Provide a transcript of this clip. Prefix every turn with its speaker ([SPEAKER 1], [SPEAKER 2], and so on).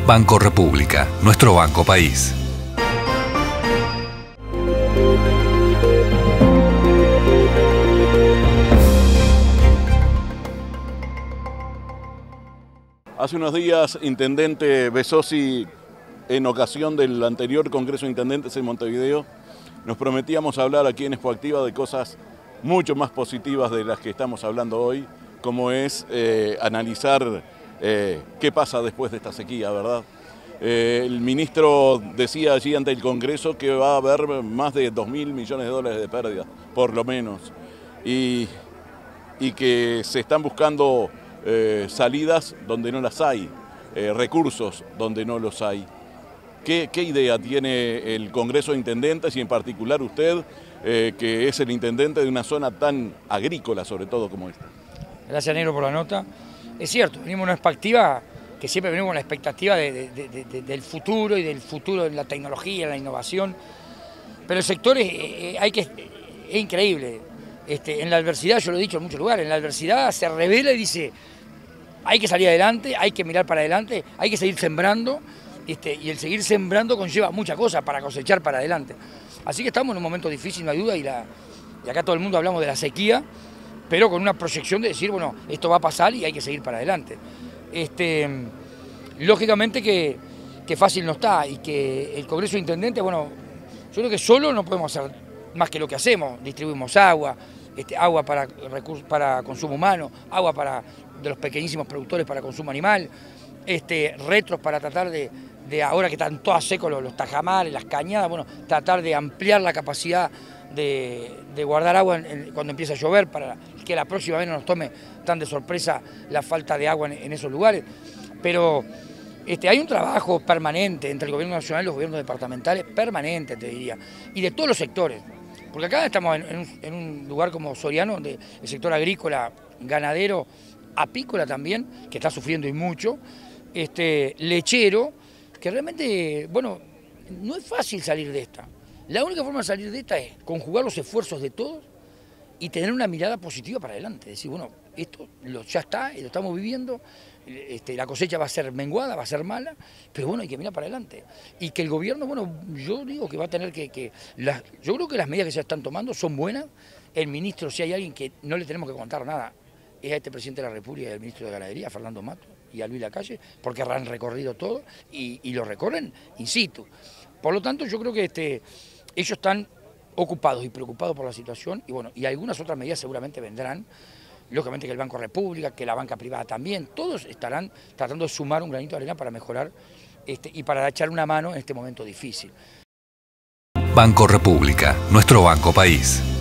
[SPEAKER 1] Banco República, nuestro banco país.
[SPEAKER 2] Hace unos días, Intendente Besosi, en ocasión del anterior Congreso de Intendentes en Montevideo, nos prometíamos hablar aquí en Expoactiva de cosas mucho más positivas de las que estamos hablando hoy, como es analizar qué pasa después de esta sequía, ¿verdad? El ministro decía allí ante el Congreso que va a haber más de 2.000 millones de dólares de pérdida, por lo menos, y que se están buscando salidas donde no las hay, recursos donde no los hay. ¿Qué idea tiene el Congreso de Intendentes y en particular usted, que es el intendente de una zona tan agrícola sobre todo como esta?
[SPEAKER 3] Gracias, Negro, por la nota. Es cierto, venimos en una perspectiva que siempre venimos con la expectativa del futuro y del futuro de la tecnología, la innovación, pero el sector es increíble. En la adversidad, yo lo he dicho en muchos lugares, en la adversidad se revela y dice, hay que salir adelante, hay que mirar para adelante, hay que seguir sembrando, y el seguir sembrando conlleva muchas cosas para cosechar para adelante. Así que estamos en un momento difícil, no hay duda, y acá todo el mundo hablamos de la sequía, pero con una proyección de decir, bueno, esto va a pasar y hay que seguir para adelante. Lógicamente que fácil no está, y que el Congreso de Intendentes, bueno, yo creo que solo no podemos hacer más que lo que hacemos, distribuimos agua, agua para consumo humano, agua de los pequeñísimos productores para consumo animal, retros para tratar de ahora que están todas secos los tajamares, las cañadas, bueno, tratar de ampliar la capacidad de guardar agua cuando empieza a llover, para que la próxima vez no nos tome tan de sorpresa la falta de agua en esos lugares. Pero hay un trabajo permanente entre el gobierno nacional y los gobiernos departamentales, permanente te diría, y de todos los sectores. Porque acá estamos en un lugar como Soriano, donde el sector agrícola, ganadero, apícola también, que está sufriendo y mucho, lechero, que realmente, bueno, no es fácil salir de esta. La única forma de salir de esta es conjugar los esfuerzos de todos y tener una mirada positiva para adelante. Decir, bueno, esto ya está, lo estamos viviendo, la cosecha va a ser menguada, va a ser mala, pero bueno, hay que mirar para adelante. Y que el gobierno, bueno, yo digo que va a tener yo creo que las medidas que se están tomando son buenas. El ministro, si hay alguien que no le tenemos que contar nada, es a este presidente de la República y al ministro de Ganadería, Fernando Mato, y a Luis Lacalle, porque han recorrido todo y lo recorren in situ. Por lo tanto, yo creo que ellos están ocupados y preocupados por la situación, y bueno, y algunas otras medidas seguramente vendrán, lógicamente que el Banco República, que la banca privada también, todos estarán tratando de sumar un granito de arena para mejorar y para echar una mano en este momento difícil.
[SPEAKER 1] Banco República, nuestro banco país.